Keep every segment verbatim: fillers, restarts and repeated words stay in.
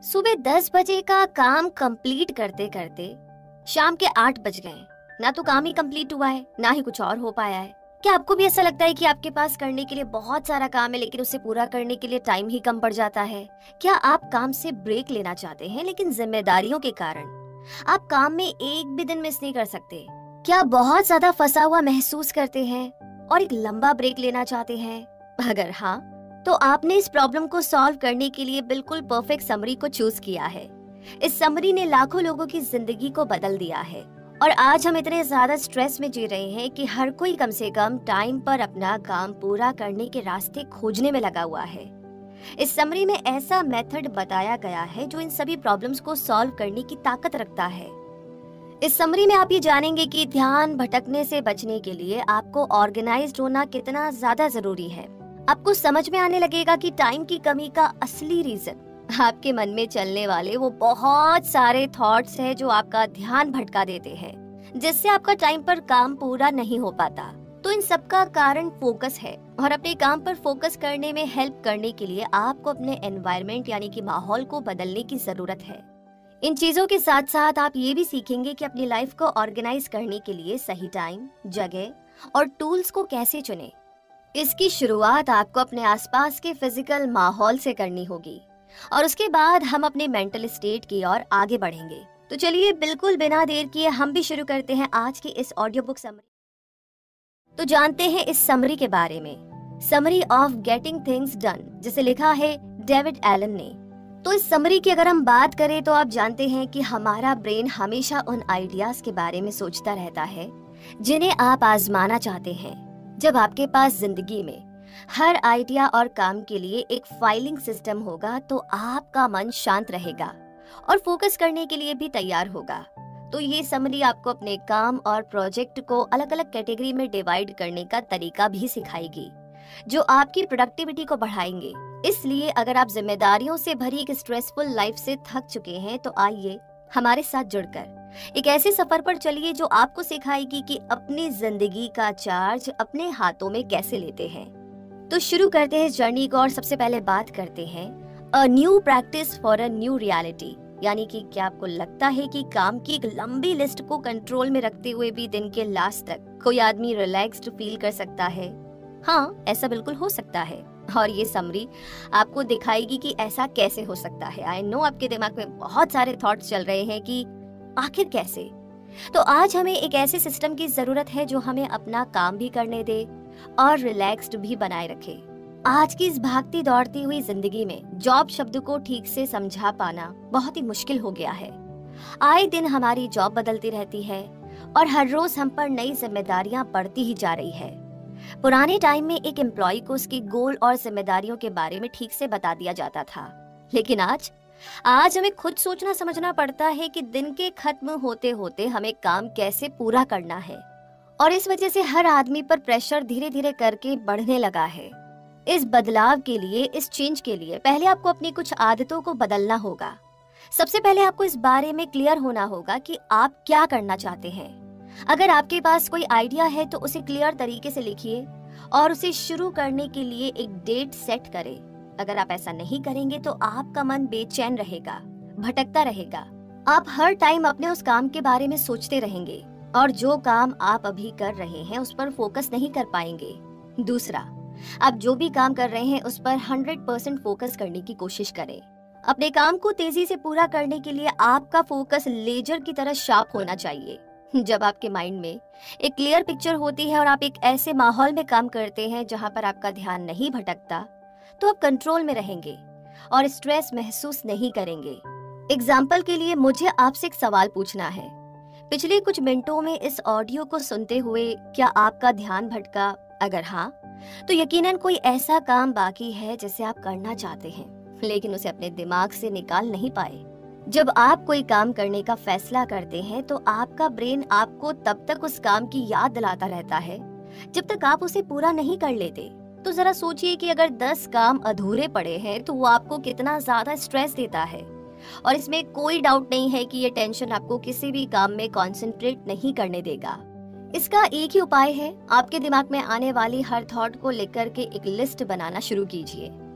सुबह दस बजे का काम कंप्लीट करते करते शाम के आठ बज गए। ना तो काम ही कंप्लीट हुआ है, ना ही कुछ और हो पाया है। क्या आपको भी ऐसा लगता है कि आपके पास करने के लिए बहुत सारा काम है, लेकिन उसे पूरा करने के लिए टाइम ही कम पड़ जाता है? क्या आप काम से ब्रेक लेना चाहते हैं, लेकिन जिम्मेदारियों के कारण आप काम में एक भी दिन मिस नहीं कर सकते? क्या बहुत ज्यादा फंसा हुआ महसूस करते हैं और एक लंबा ब्रेक लेना चाहते हैं? अगर हाँ, तो आपने इस प्रॉब्लम को सॉल्व करने के लिए बिल्कुल परफेक्ट समरी को चूज किया है। इस समरी ने लाखों लोगों की जिंदगी को बदल दिया है और आज हम इतने ज्यादा स्ट्रेस में जी रहे हैं कि हर कोई कम से कम टाइम पर अपना काम पूरा करने के रास्ते खोजने में लगा हुआ है। इस समरी में ऐसा मेथड बताया गया है जो इन सभी प्रॉब्लम्स को सॉल्व करने की ताकत रखता है। इस समरी में आप ये जानेंगे कि ध्यान भटकने से बचने के लिए आपको ऑर्गेनाइज्ड होना कितना ज्यादा जरूरी है। आपको समझ में आने लगेगा कि टाइम की कमी का असली रीजन आपके मन में चलने वाले वो बहुत सारे थॉट्स हैं जो आपका ध्यान भटका देते हैं, जिससे आपका टाइम पर काम पूरा नहीं हो पाता। तो इन सब का कारण फोकस है और अपने काम पर फोकस करने में हेल्प करने के लिए आपको अपने एनवायरनमेंट यानी कि माहौल को बदलने की जरूरत है। इन चीजों के साथ साथ आप ये भी सीखेंगे कि अपनी लाइफ को ऑर्गेनाइज करने के लिए सही टाइम, जगह और टूल्स को कैसे चुने। इसकी शुरुआत आपको अपने आसपास के फिजिकल माहौल से करनी होगी और उसके बाद हम अपने मेंटल स्टेट की ओर आगे बढ़ेंगे। तो चलिए बिल्कुल बिना देर किए हम भी शुरू करते हैं आज की इस ऑडियो बुक समरी। तो जानते हैं इस समरी के बारे में, summary of getting things done, जिसे लिखा है डेविड एलन ने। तो इस समरी की अगर हम बात करें तो आप जानते हैं कि हमारा ब्रेन हमेशा उन आइडियाज के बारे में सोचता रहता है जिन्हें आप आजमाना चाहते हैं। जब आपके पास जिंदगी में हर आइडिया और काम के लिए एक फाइलिंग सिस्टम होगा तो आपका मन शांत रहेगा और फोकस करने के लिए भी तैयार होगा। तो ये समरी आपको अपने काम और प्रोजेक्ट को अलग अलग कैटेगरी में डिवाइड करने का तरीका भी सिखाएगी, जो आपकी प्रोडक्टिविटी को बढ़ाएंगे। इसलिए अगर आप जिम्मेदारियों से भरी एक स्ट्रेसफुल लाइफ से थक चुके हैं तो आइए हमारे साथ जुड़कर एक ऐसे सफर पर चलिए जो आपको सिखाएगी कि अपनी जिंदगी का चार्ज अपने हाथों में कैसे लेते हैं। तो शुरू करते हैं इस जर्नी को और सबसे पहले बात करते हैं a new practice for a new reality. यानी कि क्या आपको लगता है कि काम की एक लंबी लिस्ट को कंट्रोल में रखते हुए भी दिन के लास्ट तक कोई आदमी रिलैक्स्ड फील कर सकता है? हाँ, ऐसा बिल्कुल हो सकता है और ये समरी आपको दिखाएगी कि ऐसा कैसे हो सकता है। आई नो आपके दिमाग में बहुत सारे थॉट्स चल रहे हैं कि आखिर कैसे। तो आज हमें एक ऐसे सिस्टम की जरूरत है जो हमें अपना काम भी करने दे और रिलैक्स्ड भी बनाए रखे। आज की इस भागती दौड़ती हुई जिंदगी में जॉब शब्द को ठीक से समझा पाना बहुत ही मुश्किल हो गया है। आए दिन हमारी जॉब बदलती रहती है और हर रोज हम पर नई जिम्मेदारियां बढ़ती ही जा रही है। पुराने टाइम में एक एम्प्लॉय को उसके गोल और जिम्मेदारियों के बारे में ठीक से बता दिया जाता था, लेकिन आज आज हमें खुद सोचना समझना पड़ता है कि दिन के खत्म होते होते हमें काम कैसे पूरा करना है। और इस वजह से हर आदमी पर प्रेशर धीरे धीरे करके बढ़ने लगा है। इस बदलाव के लिए, इस चेंज के लिए पहले आपको अपनी कुछ आदतों को बदलना होगा। सबसे पहले आपको इस बारे में क्लियर होना होगा कि आप क्या करना चाहते हैं। अगर आपके पास कोई आइडिया है तो उसे क्लियर तरीके से लिखिए और उसे शुरू करने के लिए एक डेट सेट करें। अगर आप ऐसा नहीं करेंगे तो आपका मन बेचैन रहेगा, भटकता रहेगा। आप हर टाइम अपने उस काम के बारे में सोचते रहेंगे और जो काम आप अभी कर रहे हैं उस पर फोकस नहीं कर पाएंगे। दूसरा, आप जो भी काम कर रहे हैं उस पर हंड्रेड परसेंट फोकस करने की कोशिश करें। अपने काम को तेजी से पूरा करने के लिए आपका फोकस लेजर की तरह शार्प होना चाहिए। जब आपके माइंड में एक क्लियर पिक्चर होती है और आप एक ऐसे माहौल में काम करते हैं जहां पर आपका ध्यान नहीं भटकता, तो आप कंट्रोल में रहेंगे और स्ट्रेस महसूस नहीं करेंगे। एग्जाम्पल के लिए मुझे आपसे एक सवाल पूछना है। पिछले कुछ मिनटों में इस ऑडियो को सुनते हुए क्या आपका ध्यान भटका? अगर हाँ, तो यकीनन कोई ऐसा काम बाकी है जिसे आप करना चाहते हैं लेकिन उसे अपने दिमाग से निकाल नहीं पाए। जब आप कोई काम करने का फैसला करते हैं तो आपका ब्रेन आपको तब तक उस काम की याद दिलाता रहता है जब तक आप उसे पूरा नहीं कर लेते। तो जरा सोचिए कि अगर दस काम अधूरे पड़े हैं तो वो आपको कितना ज्यादा स्ट्रेस देता है। और इसमें कोई डाउट नहीं है कि ये टेंशन आपको किसी भी काम में कंसंट्रेट नहीं करने देगा। इसका एक ही उपाय है, आपके दिमाग में आने वाली हर थॉट को लेकर के एक लिस्ट बनाना शुरू कीजिए।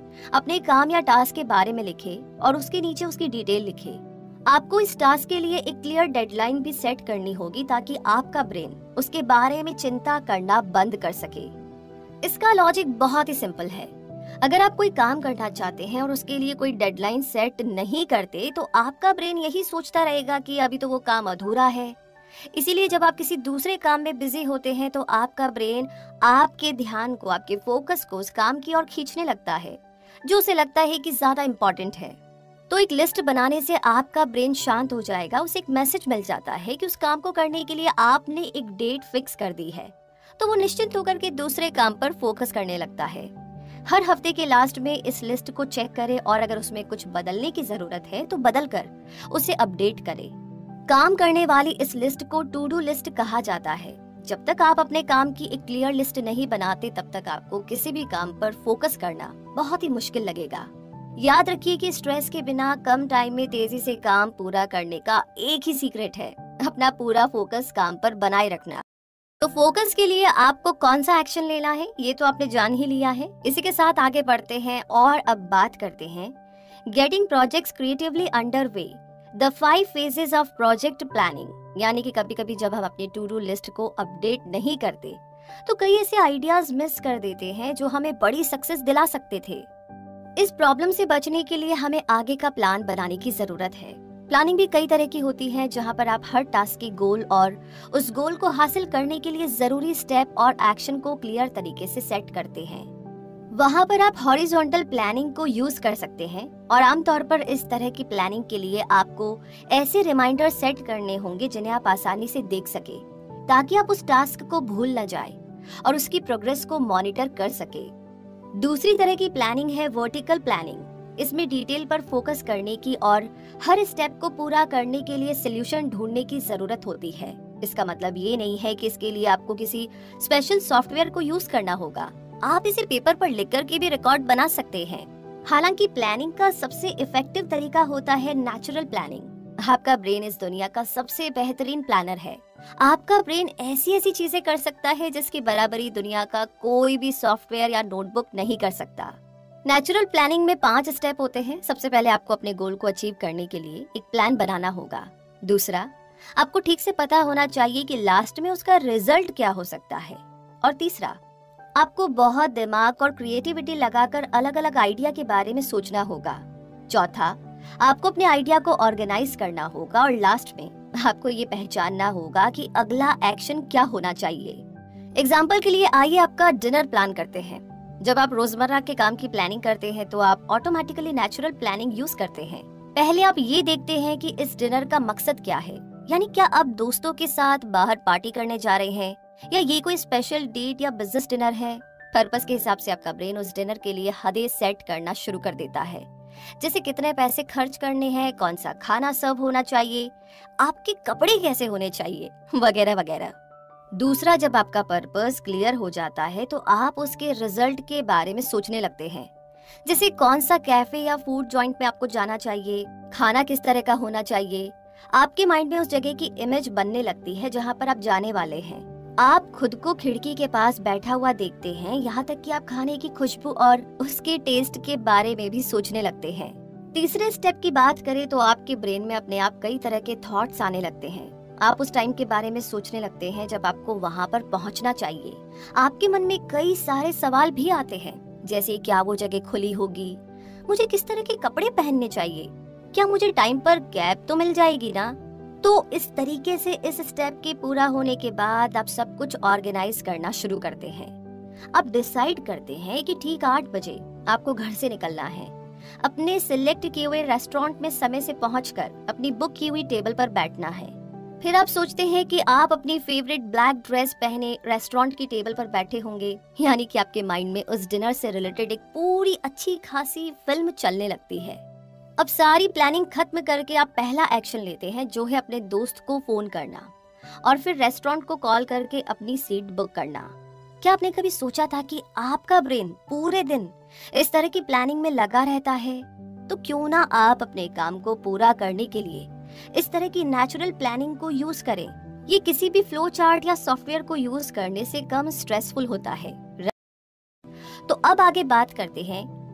अपने काम या टास्क के बारे में लिखे और उसके नीचे उसकी डिटेल लिखे। आपको इस टास्क के लिए एक क्लियर डेडलाइन भी सेट करनी होगी ताकि आपका ब्रेन उसके बारे में चिंता करना बंद कर सके। इसका लॉजिक बहुत ही सिंपल है। अगर आप कोई काम करना चाहते हैं और उसके लिए कोई डेडलाइन सेट नहीं करते तो आपका ब्रेन यही सोचता रहेगा कि अभी तो वो काम अधूरा है। इसीलिए जब आप किसी दूसरे काम में बिजी होते हैं तो आपका ब्रेन आपके ध्यान को, आपके फोकस को उस काम की ओर खींचने लगता है जो उसे लगता है कि ज्यादा इम्पोर्टेंट है। तो एक लिस्ट बनाने से आपका ब्रेन शांत हो जाएगा, उसे एक मैसेज मिल जाता है कि उस काम को करने के लिए आपने एक डेट फिक्स कर दी है, तो वो निश्चिंत होकर के दूसरे काम पर फोकस करने लगता है। हर हफ्ते के लास्ट में इस लिस्ट को चेक करें और अगर उसमें कुछ बदलने की जरूरत है तो बदल कर उसे अपडेट करें। काम करने वाली इस लिस्ट को टू डू लिस्ट कहा जाता है। जब तक आप अपने काम की एक क्लियर लिस्ट नहीं बनाते तब तक आपको किसी भी काम पर फोकस करना बहुत ही मुश्किल लगेगा। याद रखिए कि स्ट्रेस के बिना कम टाइम में तेजी से काम पूरा करने का एक ही सीक्रेट है, अपना पूरा फोकस काम पर बनाए रखना। तो फोकस के लिए आपको कौन सा एक्शन लेना है ये तो आपने जान ही लिया है। इसी के साथ आगे बढ़ते हैं और अब बात करते हैं getting projects creatively under way, the five phases of project planning. यानी कि कभी कभी जब हम अपनी टू डू लिस्ट को अपडेट नहीं करते तो कई ऐसे आइडियाज मिस कर देते हैं जो हमें बड़ी सक्सेस दिला सकते थे। इस प्रॉब्लम से बचने के लिए हमें आगे का प्लान बनाने की जरूरत है। प्लानिंग भी कई तरह की होती है जहां पर आप हर टास्क की गोल और उस गोल को हासिल करने के लिए जरूरी स्टेप और एक्शन को क्लियर तरीके से सेट करते हैं। वहां पर आप हॉरिजॉन्टल प्लानिंग को यूज कर सकते हैं और आमतौर पर इस तरह की प्लानिंग के लिए आपको ऐसे रिमाइंडर सेट करने होंगे जिन्हें आप आसानी से देख सके ताकि आप उस टास्क को भूल न जाए और उसकी प्रोग्रेस को मॉनिटर कर सके। दूसरी तरह की प्लानिंग है वर्टिकल प्लानिंग। इसमें डिटेल पर फोकस करने की और हर स्टेप को पूरा करने के लिए सोल्यूशन ढूंढने की जरूरत होती है। इसका मतलब ये नहीं है कि इसके लिए आपको किसी स्पेशल सॉफ्टवेयर को यूज करना होगा, आप इसे पेपर पर लिख कर के भी रिकॉर्ड बना सकते हैं। हालांकि प्लानिंग का सबसे इफेक्टिव तरीका होता है नेचुरल प्लानिंग। आपका ब्रेन इस दुनिया का सबसे बेहतरीन प्लानर है। आपका ब्रेन ऐसी ऐसी चीजें कर सकता है जिसकी बराबरी दुनिया का कोई भी सॉफ्टवेयर या नोटबुक नहीं कर सकता। नेचुरल प्लानिंग में पांच स्टेप होते हैं। सबसे पहले आपको अपने गोल को अचीव करने के लिए एक प्लान बनाना होगा। दूसरा, आपको ठीक से पता होना चाहिए कि लास्ट में उसका रिजल्ट क्या हो सकता है। और तीसरा, आपको बहुत दिमाग और क्रिएटिविटी लगाकर अलग अलग आइडिया के बारे में सोचना होगा। चौथा, आपको अपने आइडिया को ऑर्गेनाइज करना होगा। और लास्ट में आपको ये पहचानना होगा कि अगला एक्शन क्या होना चाहिए। एग्जाम्पल के लिए आइए आपका डिनर प्लान करते हैं। जब आप रोजमर्रा के काम की प्लानिंग करते हैं तो आप ऑटोमेटिकली नेचुरल प्लानिंग यूज करते हैं। पहले आप ये देखते हैं कि इस डिनर का मकसद क्या है, यानी क्या आप दोस्तों के साथ बाहर पार्टी करने जा रहे हैं या ये कोई स्पेशल डेट या बिजनेस डिनर है। पर्पस के हिसाब से आपका ब्रेन उस डिनर के लिए हदें सेट करना शुरू कर देता है, जैसे कितने पैसे खर्च करने हैं, कौन सा खाना सर्व होना चाहिए, आपके कपड़े कैसे होने चाहिए, वगैरह वगैरह। दूसरा, जब आपका पर्पस क्लियर हो जाता है तो आप उसके रिजल्ट के बारे में सोचने लगते हैं, जैसे कौन सा कैफे या फूड जॉइंट में आपको जाना चाहिए, खाना किस तरह का होना चाहिए। आपके माइंड में उस जगह की इमेज बनने लगती है जहाँ पर आप जाने वाले हैं। आप खुद को खिड़की के पास बैठा हुआ देखते हैं, यहाँ तक कि आप खाने की खुशबू और उसके टेस्ट के बारे में भी सोचने लगते हैं। तीसरे स्टेप की बात करें तो आपके ब्रेन में अपने आप कई तरह के थॉट्स आने लगते हैं। आप उस टाइम के बारे में सोचने लगते हैं जब आपको वहाँ पर पहुँचना चाहिए। आपके मन में कई सारे सवाल भी आते हैं, जैसे क्या वो जगह खुली होगी, मुझे किस तरह के कपड़े पहनने चाहिए, क्या मुझे टाइम पर कैब तो मिल जाएगी ना। तो इस तरीके से इस स्टेप के पूरा होने के बाद आप सब कुछ ऑर्गेनाइज करना शुरू करते हैं। अब डिसाइड करते हैं कि ठीक आठ बजे आपको घर से निकलना है। अपने सिलेक्ट किए हुए रेस्टोरेंट में समय से पहुंचकर अपनी बुक की हुई टेबल पर बैठना है। फिर आप सोचते हैं कि आप अपनी फेवरेट ब्लैक ड्रेस पहने रेस्टोरेंट की टेबल पर बैठे होंगे, यानी कि आपके माइंड में उस डिनर से रिलेटेड एक पूरी अच्छी खासी फिल्म चलने लगती है। अब सारी प्लानिंग खत्म करके आप पहला एक्शन लेते हैं, जो है अपने दोस्त को फोन करना और फिर रेस्टोरेंट को कॉल करके अपनी सीट बुक करना। क्या आपने कभी सोचा था कि आपका ब्रेन पूरे दिन इस तरह की प्लानिंग में लगा रहता है? तो क्यों ना आप अपने काम को पूरा करने के लिए इस तरह की नेचुरल प्लानिंग को यूज करें। ये किसी भी फ्लो चार्ट या सॉफ्टवेयर को यूज करने से कम स्ट्रेसफुल होता है। तो अब आगे बात करते हैं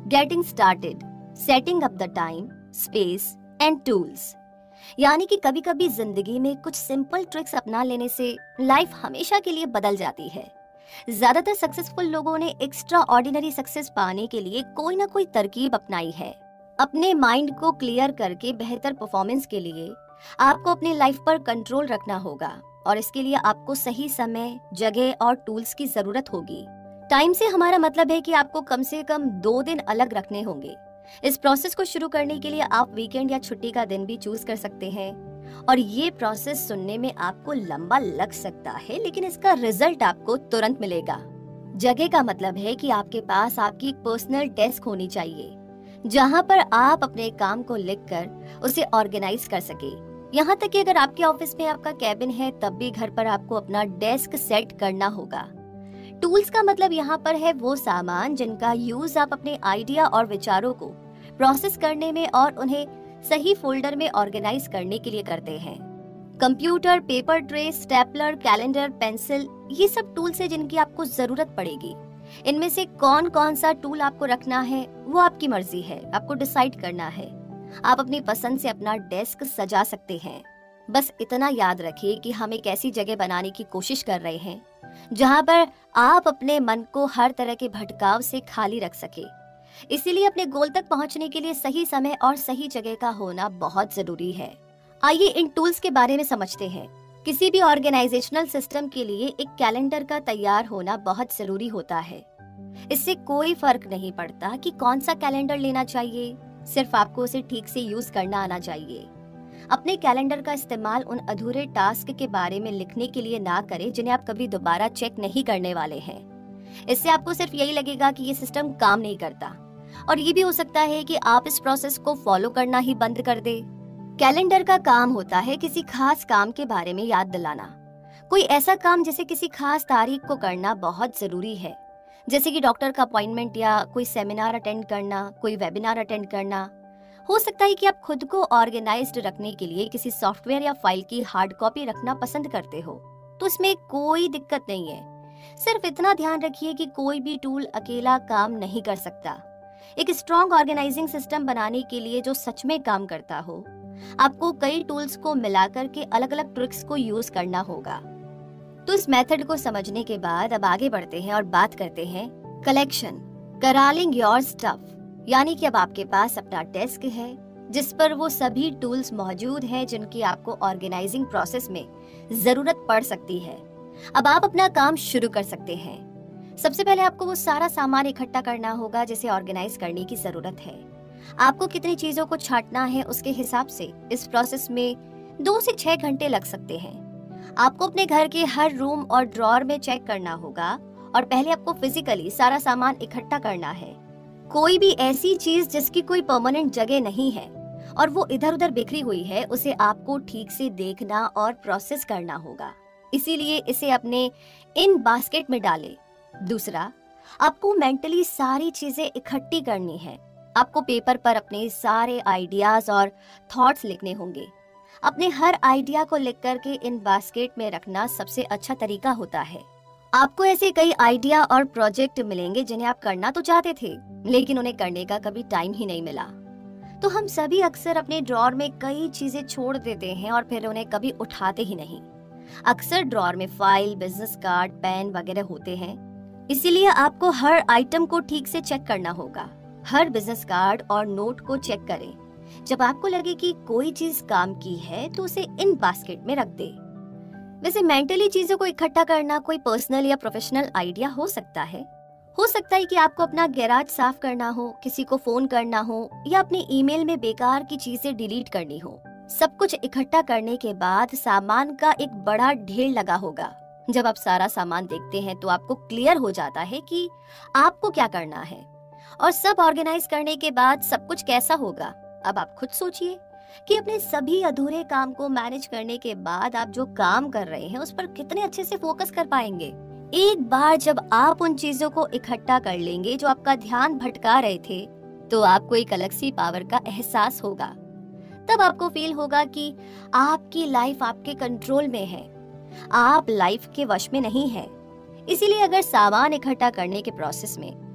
getting started, setting up the time, space and tools. यानी कि कभी कभी जिंदगी में कुछ सिंपल ट्रिक्स अपना लेने से लाइफ हमेशा के लिए बदल जाती है। ज्यादातर सक्सेसफुल लोगों ने एक्स्ट्रा ऑर्डिनरी सक्सेस पाने के लिए कोई ना कोई तरकीब अपनाई है। अपने माइंड को क्लियर करके बेहतर परफॉर्मेंस के लिए आपको अपनी लाइफ पर कंट्रोल रखना होगा और इसके लिए आपको सही समय, जगह और टूल्स की जरूरत होगी। टाइम से हमारा मतलब है कि आपको कम से कम दो दिन अलग रखने होंगे। इस प्रोसेस को शुरू करने के लिए आप वीकेंड या छुट्टी का दिन भी चूज कर सकते हैं और ये प्रोसेस सुनने में आपको लंबा लग सकता है, लेकिन इसका रिजल्ट आपको तुरंत मिलेगा। जगह का मतलब है कि आपके पास आपकी एक पर्सनल डेस्क होनी चाहिए जहां पर आप अपने काम को लिखकर उसे ऑर्गेनाइज कर सके। यहाँ तक कि अगर आपके ऑफिस में आपका कैबिन है तब भी घर पर आपको अपना डेस्क सेट करना होगा। टूल्स का मतलब यहाँ पर है वो सामान जिनका यूज आप अपने आइडिया और विचारों को प्रोसेस करने में और उन्हें सही फोल्डर में ऑर्गेनाइज करने के लिए करते हैं। Computer, paper tray, stapler, calendar, pencil, ये सब टूल्स हैं जिनकी आपको जरूरत पड़ेगी। इनमें से कौन कौन सा टूल आपको रखना है वो आपकी मर्जी है, आपको डिसाइड करना है। आप अपनी पसंद से अपना डेस्क सजा सकते हैं। बस इतना याद रखिए कि हम एक ऐसी जगह बनाने की कोशिश कर रहे हैं जहां पर आप अपने मन को हर तरह के भटकाव से खाली रख सके। इसीलिए अपने गोल तक पहुंचने के लिए सही समय और सही जगह का होना बहुत जरूरी है। आइए इन टूल्स के बारे में समझते हैं। किसी भी ऑर्गेनाइजेशनल सिस्टम के लिए एक कैलेंडर का तैयार होना बहुत जरूरी होता है। इससे कोई फर्क नहीं पड़ता कि कौन सा कैलेंडर लेना चाहिए, सिर्फ आपको उसे ठीक से यूज करना आना चाहिए। अपने कैलेंडर का इस्तेमाल उन अधूरे टास्क के बारे में लिखने के लिए ना करें जिन्हें आप कभी दोबारा चेक नहीं करने वाले हैं। इससे आपको सिर्फ यही लगेगा कि ये सिस्टम काम नहीं करता और ये भी हो सकता है कि आप इस प्रोसेस को फॉलो करना ही बंद कर दे। कैलेंडर का काम होता है किसी खास काम के बारे में याद दिलाना। कोई ऐसा काम जिसे किसी खास तारीख को करना बहुत जरूरी है, जैसे कि डॉक्टर का अपॉइंटमेंट या कोई सेमिनार अटेंड करना, कोई वेबिनार अटेंड करना। हो सकता है कि आप खुद को ऑर्गेनाइज्ड रखने के लिए किसी सॉफ्टवेयर या फाइल की हार्ड कॉपी रखना पसंद करते हो, तो इसमें कोई दिक्कत नहीं है। सिर्फ इतना ध्यान रखिए कि कोई भी टूल अकेला काम नहीं कर सकता। एक स्ट्रॉन्ग ऑर्गेनाइजिंग सिस्टम बनाने के लिए जो सच में काम करता हो, आपको कई टूल्स को मिलाकर के अलग अलग ट्रिक्स को यूज करना होगा। तो इस मेथड को समझने के बाद अब आगे बढ़ते हैं और बात करते हैं कलेक्शन, करालिंग योर स्टफ। यानी कि अब आपके पास अपना डेस्क है जिस पर वो सभी टूल्स मौजूद हैं जिनकी आपको ऑर्गेनाइजिंग प्रोसेस में जरूरत पड़ सकती है। अब आप अपना काम शुरू कर सकते हैं। सबसे पहले आपको वो सारा सामान इकट्ठा करना होगा जिसे ऑर्गेनाइज करने की जरूरत है। आपको कितनी चीजों को छांटना है उसके हिसाब से इस प्रोसेस में दो से छह घंटे लग सकते हैं। आपको अपने घर के हर रूम और ड्रॉअर में चेक करना होगा और पहले आपको फिजिकली सारा सामान इकट्ठा करना है। कोई भी ऐसी चीज जिसकी कोई परमानेंट जगह नहीं है और वो इधर उधर बिखरी हुई है, उसे आपको ठीक से देखना और प्रोसेस करना होगा। इसीलिए इसे अपने इन बास्केट में डालें। दूसरा, आपको मेंटली सारी चीजें इकट्ठी करनी है। आपको पेपर पर अपने सारे आइडियाज और थॉट्स लिखने होंगे। अपने हर आइडिया को लिख करके इन बास्केट में रखना सबसे अच्छा तरीका होता है। आपको ऐसे कई आइडिया और प्रोजेक्ट मिलेंगे जिन्हें आप करना तो चाहते थे, लेकिन उन्हें करने का कभी टाइम ही नहीं मिला। तो हम सभी अक्सर अपने ड्रॉअर में कई चीजें छोड़ देते हैं और फिर उन्हें कभी उठाते ही नहीं। अक्सर ड्रॉअर में फाइल, बिजनेस कार्ड, पेन वगैरह होते हैं। इसीलिए आपको हर आइटम को ठीक से चेक करना होगा। हर बिजनेस कार्ड और नोट को चेक करें। जब आपको लगे कि कोई चीज काम की है तो उसे इन बास्केट में रख दे। वैसे मेंटली चीजों को इकट्ठा करना कोई पर्सनल या प्रोफेशनल आइडिया हो सकता है। हो सकता है कि आपको अपना गैराज साफ करना हो, किसी को फोन करना हो या अपने ईमेल में बेकार की चीजें डिलीट करनी हो। सब कुछ इकट्ठा करने के बाद सामान का एक बड़ा ढेर लगा होगा। जब आप सारा सामान देखते हैं तो आपको क्लियर हो जाता है कि आपको क्या करना है और सब ऑर्गेनाइज करने के बाद सब कुछ कैसा होगा। अब आप खुद सोचिए कि अपने सभी अधूरे काम को मैनेज करने के बाद आप जो काम कर रहे हैं उस पर कितने अच्छे से फोकस कर पाएंगे। एक बार जब आप उन चीजों को इकट्ठा कर लेंगे जो आपका ध्यान भटका रहे थे, तो आपको एक अलग सी पावर का एहसास होगा। तब आपको फील होगा कि आपकी लाइफ आपके कंट्रोल में है, आप लाइफ के वश में नहीं है। इसीलिए अगर सामान इकट्ठा करने के प्रोसेस में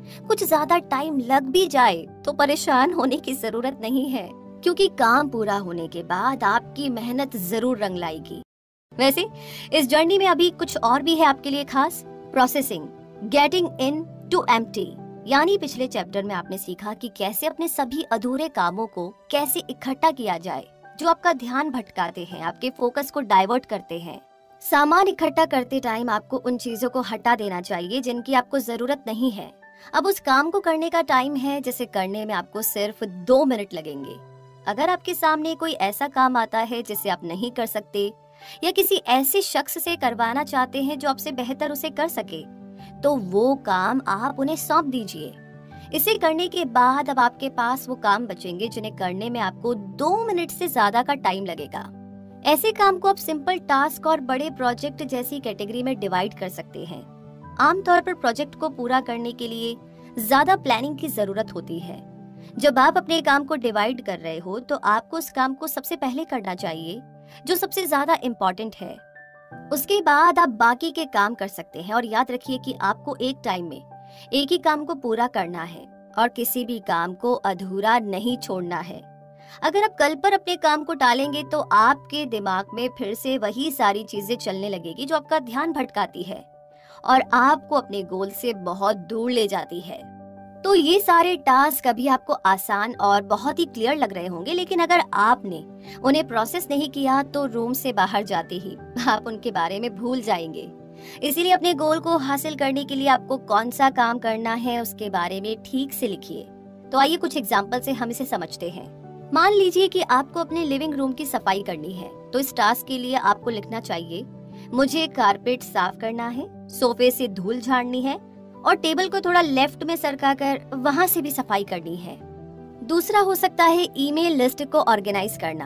कुछ ज्यादा टाइम लग भी जाए तो परेशान होने की जरूरत नहीं है, क्योंकि काम पूरा होने के बाद आपकी मेहनत जरूर रंग लाएगी। वैसे इस जर्नी में अभी कुछ और भी है आपके लिए खास, processing, getting in to empty. यानी पिछले चैप्टर में आपने सीखा कि कैसे अपने सभी अधूरे कामों को कैसे इकट्ठा किया जाए जो आपका ध्यान भटकाते हैं, आपके फोकस को डाइवर्ट करते हैं। सामान इकट्ठा करते टाइम आपको उन चीजों को हटा देना चाहिए जिनकी आपको जरूरत नहीं है। अब उस काम को करने का टाइम है जिसे करने में आपको सिर्फ दो मिनट लगेंगे। अगर आपके सामने कोई ऐसा काम आता है जिसे आप नहीं कर सकते या किसी ऐसे शख्स से करवाना चाहते हैं जो आपसे बेहतर उसे कर सके, तो वो काम आप उन्हें सौंप दीजिए। इसे करने के बाद अब आपके पास वो काम बचेंगे जिन्हें करने में आपको दो मिनट से ज्यादा का टाइम लगेगा। ऐसे काम को आप सिंपल टास्क और बड़े प्रोजेक्ट जैसी कैटेगरी में डिवाइड कर सकते हैं। आमतौर पर प्रोजेक्ट को पूरा करने के लिए ज्यादा प्लानिंग की जरूरत होती है। जब आप अपने काम को डिवाइड कर रहे हो तो आपको उस काम को सबसे पहले करना चाहिए जो सबसे ज्यादा इम्पोर्टेंट है। उसके बाद आप बाकी के काम कर सकते हैं। और याद रखिए कि आपको एक टाइम में एक ही काम को पूरा करना है और किसी भी काम को अधूरा नहीं छोड़ना है। अगर आप कल पर अपने काम को टालेंगे तो आपके दिमाग में फिर से वही सारी चीजें चलने लगेगी जो आपका ध्यान भटकाती है और आपको अपने गोल से बहुत दूर ले जाती है। तो ये सारे टास्क अभी आपको आसान और बहुत ही क्लियर लग रहे होंगे, लेकिन अगर आपने उन्हें प्रोसेस नहीं किया तो रूम से बाहर जाते ही आप उनके बारे में भूल जाएंगे। इसीलिए अपने गोल को हासिल करने के लिए आपको कौन सा काम करना है उसके बारे में ठीक से लिखिए। तो आइए कुछ एग्जाम्पल से हम इसे समझते हैं। मान लीजिए कि आपको अपने लिविंग रूम की सफाई करनी है, तो इस टास्क के लिए आपको लिखना चाहिए, मुझे कारपेट साफ करना है, सोफे से धूल झाड़नी है और टेबल को थोड़ा लेफ्ट में सरका कर वहाँ से भी सफाई करनी है। दूसरा हो सकता है ईमेल लिस्ट को ऑर्गेनाइज करना।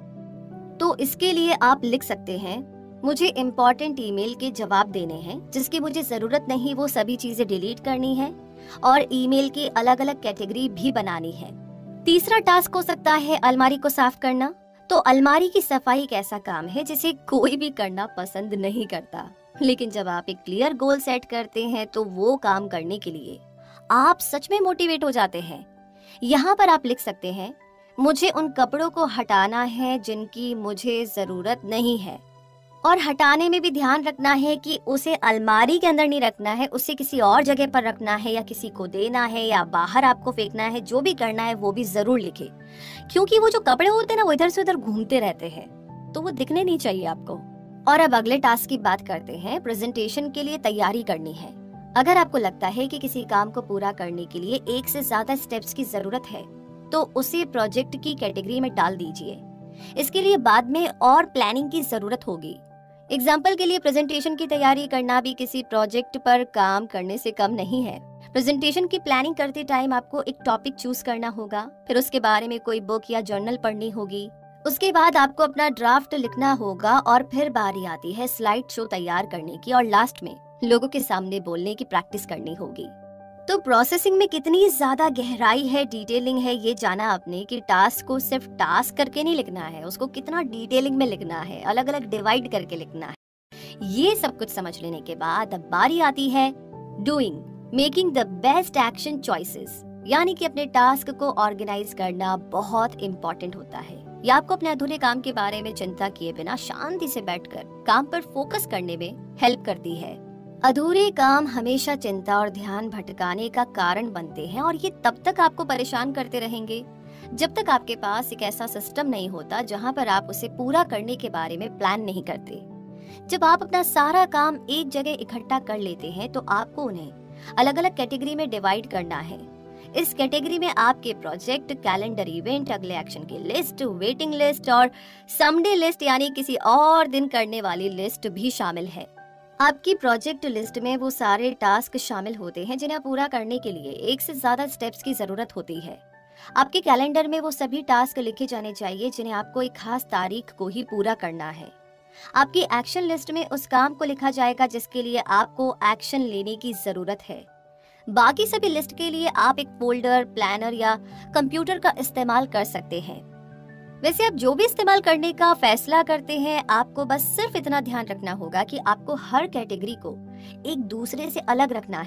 तो इसके लिए आप लिख सकते हैं, मुझे इम्पोर्टेंट ईमेल के जवाब देने हैं, जिसकी मुझे जरूरत नहीं वो सभी चीजें डिलीट करनी है और ईमेल की अलग अलग कैटेगरी भी बनानी है। तीसरा टास्क हो सकता है अलमारी को साफ करना। तो अलमारी की सफाई एक ऐसा काम है जिसे कोई भी करना पसंद नहीं करता, लेकिन जब आप एक क्लियर गोल सेट करते हैं तो वो काम करने के लिए आप सच में मोटिवेट हो जाते हैं। यहाँ पर आप लिख सकते हैं, मुझे उन कपड़ों को हटाना है जिनकी मुझे जरूरत नहीं है। और हटाने में भी ध्यान रखना है कि उसे अलमारी के अंदर नहीं रखना है, उसे किसी और जगह पर रखना है या किसी को देना है या बाहर आपको फेंकना है। जो भी करना है वो भी जरूर लिखे, क्योंकि वो जो कपड़े होते हैं ना वो इधर से उधर घूमते रहते हैं, तो वो दिखने नहीं चाहिए आपको। और अब अगले टास्क की बात करते हैं। प्रेजेंटेशन के लिए तैयारी करनी है। अगर आपको लगता है कि किसी काम को पूरा करने के लिए एक से ज्यादा स्टेप्स की जरूरत है तो उसे प्रोजेक्ट की कैटेगरी में डाल दीजिए। इसके लिए बाद में और प्लानिंग की जरूरत होगी। एग्जाम्पल के लिए प्रेजेंटेशन की तैयारी करना भी किसी प्रोजेक्ट पर काम करने से कम नहीं है। प्रेजेंटेशन की प्लानिंग करते टाइम आपको एक टॉपिक चूज करना होगा, फिर उसके बारे में कोई बुक या जर्नल पढ़नी होगी, उसके बाद आपको अपना ड्राफ्ट लिखना होगा और फिर बारी आती है स्लाइड शो तैयार करने की और लास्ट में लोगों के सामने बोलने की प्रैक्टिस करनी होगी। तो प्रोसेसिंग में कितनी ज्यादा गहराई है, डिटेलिंग है, ये जाना आपने कि टास्क को सिर्फ टास्क करके नहीं लिखना है, उसको कितना डिटेलिंग में लिखना है, अलग अलग डिवाइड करके लिखना है। ये सब कुछ समझ लेने के बाद अब बारी आती है doing, making the best action choices. यानी कि अपने टास्क को ऑर्गेनाइज करना बहुत इम्पोर्टेंट होता है। या आपको अपने अधूरे काम के बारे में चिंता किए बिना शांति से बैठकर काम पर फोकस करने में हेल्प करती है। अधूरे काम हमेशा चिंता और ध्यान भटकाने का कारण बनते हैं और ये तब तक आपको परेशान करते रहेंगे जब तक आपके पास एक ऐसा सिस्टम नहीं होता जहां पर आप उसे पूरा करने के बारे में प्लान नहीं करते। जब आप अपना सारा काम एक जगह इकट्ठा कर लेते हैं तो आपको उन्हें अलग अलग कैटेगरी में डिवाइड करना है। इस कैटेगरी में आपके प्रोजेक्ट, कैलेंडर इवेंट, अगले एक्शन की लिस्ट, वेटिंग लिस्ट और समडे लिस्ट यानी किसी और दिन करने वाली लिस्ट भी शामिल है। आपकी प्रोजेक्ट लिस्ट में वो सारे टास्क शामिल होते हैं जिन्हें पूरा करने के लिए एक से ज्यादा स्टेप्स की जरूरत होती है। आपके कैलेंडर में वो सभी टास्क लिखे जाने चाहिए जिन्हें आपको एक खास तारीख को ही पूरा करना है। आपकी एक्शन लिस्ट में उस काम को लिखा जाएगा जिसके लिए आपको एक्शन लेने की जरूरत है। बाकी सभी लिस्ट के लिए आप एक फोल्डर, प्लानर या कंप्यूटर का इस्तेमाल कर सकते हैं। वैसे आप जो भी इस्तेमाल करने का फैसला करते हैं, आपको बस सिर्फ इतना ध्यान रखना होगा कि आपको हर कैटेगरी को एक दूसरे से अलग रखना है,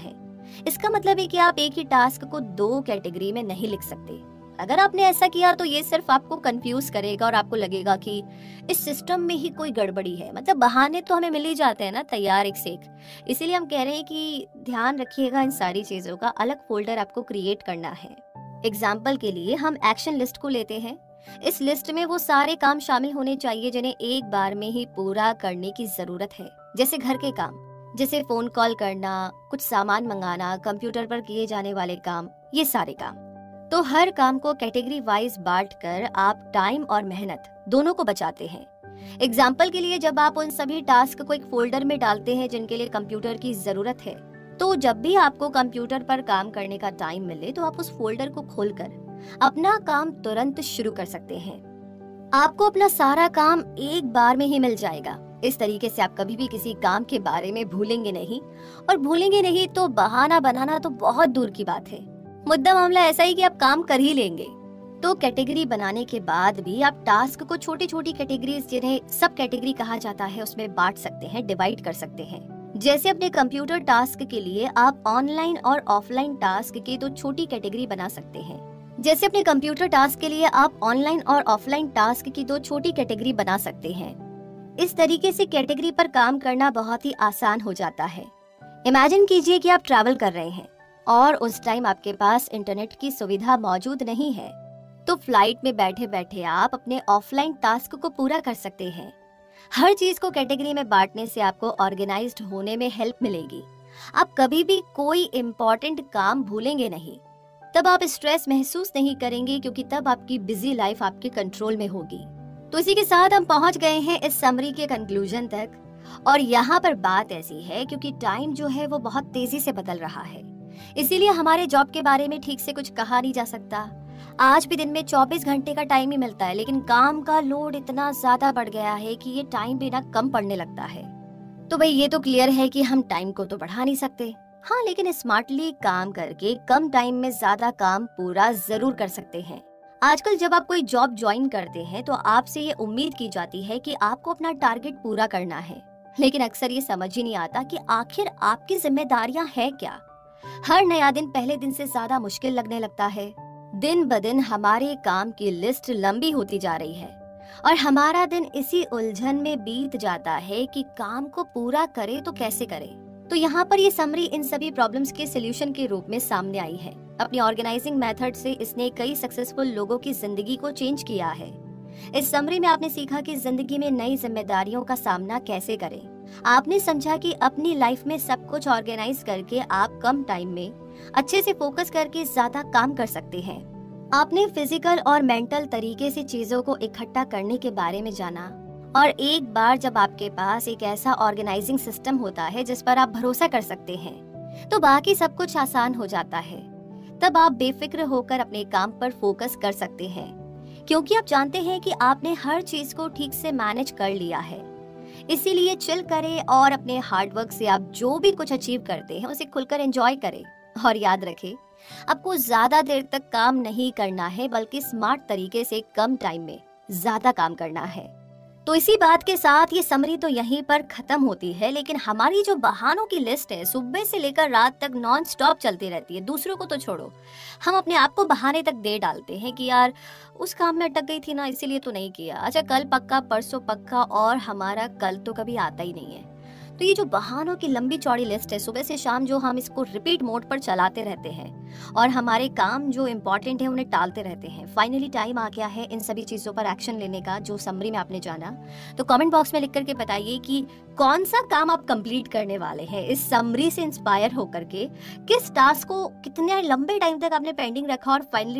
इसका मतलब है कि आप एक ही टास्क को दो कैटेगरी में नहीं लिख सकते। अगर आपने ऐसा किया तो ये सिर्फ आपको कंफ्यूज करेगा और आपको लगेगा कि इस सिस्टम में ही कोई गड़बड़ी है। मतलब बहाने तो हमें मिल ही जाते हैं ना तैयार एक से एक। इसीलिए हम कह रहे हैं कि ध्यान रखिएगा, इन सारी चीजों का अलग फोल्डर आपको क्रिएट करना है। एग्जाम्पल के लिए हम एक्शन लिस्ट को लेते हैं। इस लिस्ट में वो सारे काम शामिल होने चाहिए जिन्हें एक बार में ही पूरा करने की जरूरत है, जैसे घर के काम, जैसे फोन कॉल करना, कुछ सामान मंगाना, कंप्यूटर पर किए जाने वाले काम, ये सारे काम। तो हर काम को कैटेगरी वाइज बांट कर आप टाइम और मेहनत दोनों को बचाते हैं। एग्जाम्पल के लिए जब आप उन सभी टास्क को एक फोल्डर में डालते हैं जिनके लिए कंप्यूटर की जरूरत है, तो जब भी आपको कंप्यूटर पर काम करने का टाइम मिले तो आप उस फोल्डर को खोलकर अपना काम तुरंत शुरू कर सकते हैं। आपको अपना सारा काम एक बार में ही मिल जाएगा। इस तरीके से आप कभी भी किसी काम के बारे में भूलेंगे नहीं, और भूलेंगे नहीं तो बहाना बनाना तो बहुत दूर की बात है। मुद्दा मामला ऐसा ही कि आप काम कर ही लेंगे। तो कैटेगरी बनाने के बाद भी आप टास्क को छोटी छोटी कैटेगरीज, जिन्हें सब कैटेगरी कहा जाता है, उसमें बांट सकते हैं, डिवाइड कर सकते हैं। जैसे अपने कंप्यूटर टास्क के लिए आप ऑनलाइन और ऑफलाइन टास्क की दो छोटी कैटेगरी बना सकते हैं। जैसे अपने कंप्यूटर टास्क के लिए आप ऑनलाइन और ऑफलाइन टास्क की दो छोटी कैटेगरी बना सकते हैं। इस तरीके से कैटेगरी पर काम करना बहुत ही आसान हो जाता है। इमेजिन कीजिए कि आप ट्रैवल कर रहे हैं और उस टाइम आपके पास इंटरनेट की सुविधा मौजूद नहीं है, तो फ्लाइट में बैठे बैठे आप अपने ऑफलाइन टास्क को पूरा कर सकते हैं। हर चीज को कैटेगरी में बांटने से आपको ऑर्गेनाइज्ड होने में हेल्प मिलेगी। आप कभी भी कोई इम्पोर्टेंट काम भूलेंगे नहीं। तब आप स्ट्रेस महसूस नहीं करेंगे, क्योंकि तब आपकी बिजी लाइफ आपके कंट्रोल में होगी। तो इसी के साथ हम पहुंच गए हैं इस समरी के कंक्लूजन तक। और यहाँ पर बात ऐसी है क्योंकि टाइम जो है वो बहुत तेजी से बदल रहा है, इसीलिए हमारे जॉब के बारे में ठीक से कुछ कहा नहीं जा सकता। आज भी दिन में चौबीस घंटे का टाइम ही मिलता है, लेकिन काम का लोड इतना ज्यादा बढ़ गया है कि ये टाइम भी ना कम पड़ने लगता है। तो भाई ये तो क्लियर है कि हम टाइम को तो बढ़ा नहीं सकते, हाँ, लेकिन स्मार्टली काम करके कम टाइम में ज्यादा काम पूरा जरूर कर सकते हैं। आजकल जब आप कोई जॉब ज्वाइन करते हैं तो आपसे ये उम्मीद की जाती है कि आपको अपना टारगेट पूरा करना है, लेकिन अक्सर ये समझ ही नहीं आता कि आखिर आपकी जिम्मेदारियां हैं क्या। हर नया दिन पहले दिन से ज्यादा मुश्किल लगने लगता है। दिन ब दिन हमारे काम की लिस्ट लंबी होती जा रही है और हमारा दिन इसी उलझन में बीत जाता है कि काम को पूरा करे तो कैसे करे। तो यहाँ पर ये समरी इन सभी प्रॉब्लम्स के सोल्यूशन के रूप में सामने आई है। अपनी ऑर्गेनाइजिंग मेथड से इसने कई सक्सेसफुल लोगों की जिंदगी को चेंज किया है। इस समरी में आपने सीखा कि जिंदगी में नई जिम्मेदारियों का सामना कैसे करें। आपने समझा कि अपनी लाइफ में सब कुछ ऑर्गेनाइज करके आप कम टाइम में अच्छे से फोकस करके ज्यादा काम कर सकते हैं। आपने फिजिकल और मेंटल तरीके से चीजों को इकट्ठा करने के बारे में जाना, और एक बार जब आपके पास एक ऐसा ऑर्गेनाइजिंग सिस्टम होता है जिस पर आप भरोसा कर सकते हैं, तो बाकी सब कुछ आसान हो जाता है। तब आप बेफिक्र होकर अपने काम पर फोकस कर सकते हैं, क्योंकि आप जानते हैं कि आपने हर चीज को ठीक से मैनेज कर लिया है। इसीलिए चिल करें और अपने हार्डवर्क से आप जो भी कुछ अचीव करते हैं उसे खुलकर एंजॉय करें। और याद रखें, आपको ज्यादा देर तक काम नहीं करना है, बल्कि स्मार्ट तरीके से कम टाइम में ज्यादा काम करना है। तो इसी बात के साथ ये समरी तो यहीं पर खत्म होती है, लेकिन हमारी जो बहानों की लिस्ट है सुबह से लेकर रात तक नॉन स्टॉप चलती रहती है। दूसरों को तो छोड़ो, हम अपने आप को बहाने तक दे डालते हैं कि यार उस काम में अटक गई थी ना, इसीलिए तो नहीं किया, अच्छा कल पक्का, परसों पक्का, और हमारा कल तो कभी आता ही नहीं है। तो ये जो बहानों की लंबी चौड़ी लिस्ट है, सुबह से शाम जो हम इसको रिपीट मोड पर चलाते रहते हैं और हमारे काम जो इम्पोर्टेंट है उन्हें टालते रहते हैं। फाइनली टाइम आ गया है इन सभी चीजों पर एक्शन लेने का, जो समरी में आपने जाना। तो कमेंट बॉक्स में लिख करके बताइए कि कौन सा काम आप कंप्लीट करने वाले हैं इस समरी से इंस्पायर होकर के। किस टास्क को कितने लंबे टाइम तक आपने पेंडिंग रखा और फाइनली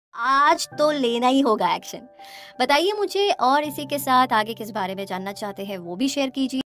आज तो लेना ही होगा एक्शन। बताइए मुझे, और इसी के साथ आगे किस बारे में जानना चाहते हैं वो भी शेयर कीजिए।